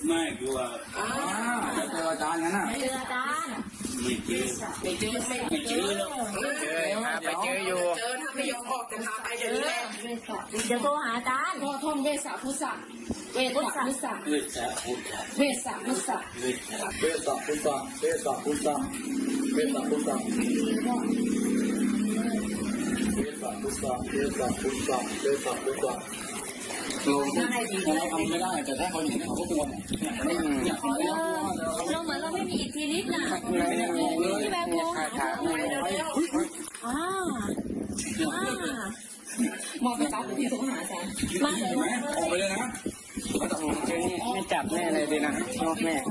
ไม่กลัวจะเจออาจารย์งั้นน่ะไม่เจออาจารย์ไม่เจอหรอกเจอไปเจออยู่เจอถ้าไม่ยอมออกจะพาไปเดี๋ยวนี้แหละเดี๋ยวโทรหาอาจารย์พ่อท่องเวสสะพุทธะเวสสะพุทธะเวสสะพุทธะเวสสะพุทธะเวสสะเวสสะพุทธะเวสสะพุทธะเวสสะพุทธะเวสสะพุทธะเวสสะพุทธะเวสสะพุทธะเราทำไม่ได้แต่ถ้าเขาเห็นเขาก็กลัวเราเหมือนเราไม่มีอิทธิฤทธิ์น่ะที่แบบโทรหามองไปจับพี่โทรหาอาจารย์มาเลยออกไปเลยนะไม่จับแม่เลยดีนะชอบแม่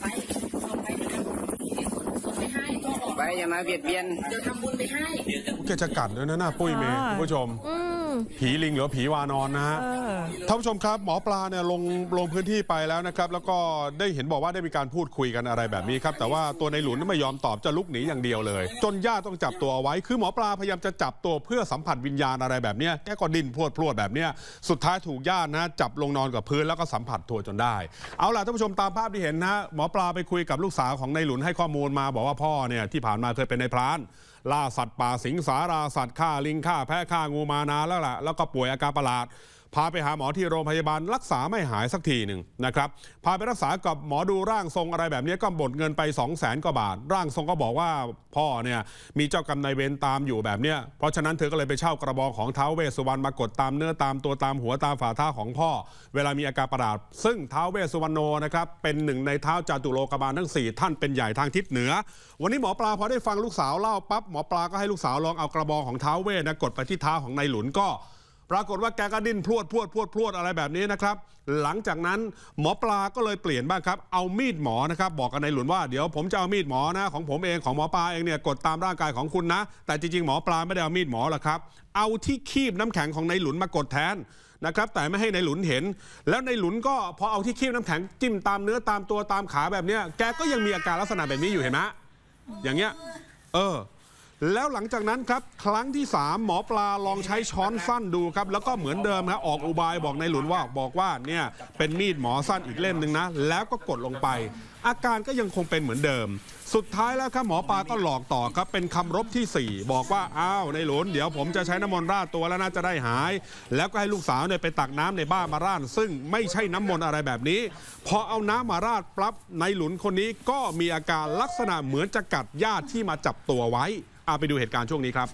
ไปอย่ามาเบียดเบียนเดี๋ยวทำบุญไปให้แกจะกัดด้วยนะปุ้ยเมย์คุณผู้ชมผีลิงหรือผีวานอนนะฮะท่านผู้ชมครับหมอปลาเนี่ยลงพื้นที่ไปแล้วนะครับแล้วก็ได้เห็นบอกว่าได้มีการพูดคุยกันอะไรแบบนี้ครับแต่ว่าตัวในหลุนไม่ยอมตอบจะลุกหนีอย่างเดียวเลยจนญาติต้องจับตัวเอาไว้คือหมอปลาพยายามจะจับตัวเพื่อสัมผัสวิญญาณอะไรแบบนี้แกก็ดิ้นพรวดแบบนี้สุดท้ายถูกญาตินะจับลงนอนกับพื้นแล้วก็สัมผัสตัวจนได้เอาล่ะท่านผู้ชมตามภาพที่เห็นนะหมอปลาไปคุยกับลูกสาวของในหลุนให้ข้อมูลมาบอกว่าพ่อเนี่ยที่ผ่านมาเคยเป็นนายพรานล่าสัตว์ป่าสิงสาราสัตว์ฆ่าลิงฆ่าแพะฆ่างูมานานแล้วล่ะแล้วก็ป่วยอาการประหลาดพาไปหาหมอที่โรงพยาบาลรักษาไม่หายสักทีหนึ่งนะครับพาไปรักษากับหมอดูร่างทรงอะไรแบบนี้ก็หมดเงินไป 200,000 กว่าบาทร่างทรงก็บอกว่าพ่อเนี่ยมีเจ้ากรรมนายเวรตามอยู่แบบเนี้ยเพราะฉะนั้นเธอก็เลยไปเช่ากระบองของท้าวเวสสุวรรณมากดตามเนื้อตามตัวตามหัวตามฝ่าเท้าของพ่อเวลามีอาการประหลาดซึ่งท้าวเวสสุวรรณโนนะครับเป็นหนึ่งในท้าวจตุโลกบาลทั้ง4ท่านเป็นใหญ่ทางทิศเหนือวันนี้หมอปลาพอได้ฟังลูกสาวเล่าปั๊บหมอปลาก็ให้ลูกสาวลองเอากระบองของท้าวเวสนะกดไปที่เท้าของนายหลุนก็ปรากฏว่าแกก็ดิ้นพรวดอะไรแบบนี้นะครับหลังจากนั้นหมอปลาก็เลยเปลี่ยนบ้างครับเอามีดหมอนะครับบอกกับนายหลุนว่าเดี๋ยวผมจะเอามีดหมอนะของผมเองของหมอปลาเองเนี่ยกดตามร่างกายของคุณนะแต่จริงๆหมอปลาไม่ได้เอามีดหมอหรอกครับเอาที่คีบน้ำแข็งของนายหลุนมากดแทนนะครับแต่ไม่ให้นายหลุนเห็นแล้วนายหลุนก็พอเอาที่คีบน้ำแข็งจิ้มตามเนื้อตามตัวตามขาแบบนี้แกก็ยังมีอาการลักษณะแบบนี้อยู่เห็นไหมอย่างเงี้ยแล้วหลังจากนั้นครับครั้งที่3หมอปลาลองใช้ช้อนสั้นดูครับแล้วก็เหมือนเดิมนะออกอุบายบอกนายหลุนว่าบอกว่าเนี่ยเป็นมีดหมอสั้นอีกเล่มหนึ่งนะแล้วก็กดลงไปอาการก็ยังคงเป็นเหมือนเดิมสุดท้ายแล้วครับหมอปลาก็หลอกต่อครับเป็นคำรบที่4บอกว่าอ้าวนายหลุนเดี๋ยวผมจะใช้น้ำมนต์ราดตัวแล้วน่าจะได้หายแล้วก็ให้ลูกสาวเนี่ยไปตักน้ำในบ้านมาราดซึ่งไม่ใช่น้ำมนต์อะไรแบบนี้พอเอาน้ำมาราดปั๊บนายหลุนคนนี้ก็มีอาการลักษณะเหมือนจะกัดญาติที่มาจับตัวไว้ไปดูเหตุการณ์ช่วงนี้ครับ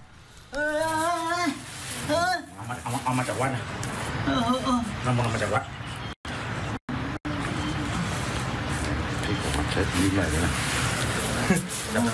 เอามาจากวัดนะน้ำมันมาจากวัดผมใช้ลิ้นใหญ่เลยนะจับ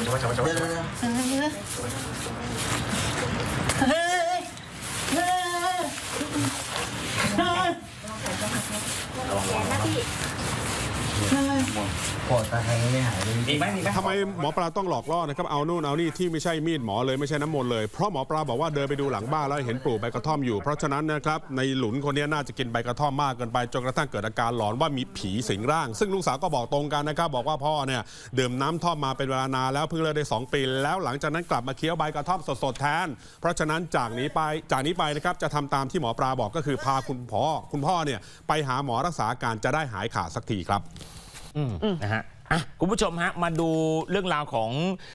พอตาแทงไม่หายมีไหมทำไมหมอปลาต้องหลอกล่อนะครับเอานู่นเอานี่ที่ไม่ใช่มีดหมอเลยไม่ใช่น้ำมนต์เลยเพราะหมอปลาบอกว่าเดินไปดูหลังบ้านแล้วเห็นปลูกใบกระท่อมอยู่เพราะฉะนั้นนะครับในหลุนคนนี้น่าจะกินใบกระท่อมมากเกินไปจนกระทั่งเกิดอาการหลอนว่ามีผีสิงร่างซึ่งลูกสาวก็บอกตรงกันนะครับบอกว่าพ่อเนี่ยดื่มน้ำท่อมมาเป็นเวลานานแล้วเพิ่งเลิกได้2 ปีแล้วหลังจากนั้นกลับมาเคี้ยวใบกระท่อมสดๆแทนเพราะฉะนั้นจากนี้ไปนะครับจะทำตามที่หมอปลาบอกก็คือพาคุณพ่อเนี่ยไปหาหมอรักษาอาการจะได้หายขาดสักทีครับนะฮะคุณผู้ชมฮะมาดูเรื่องราวของ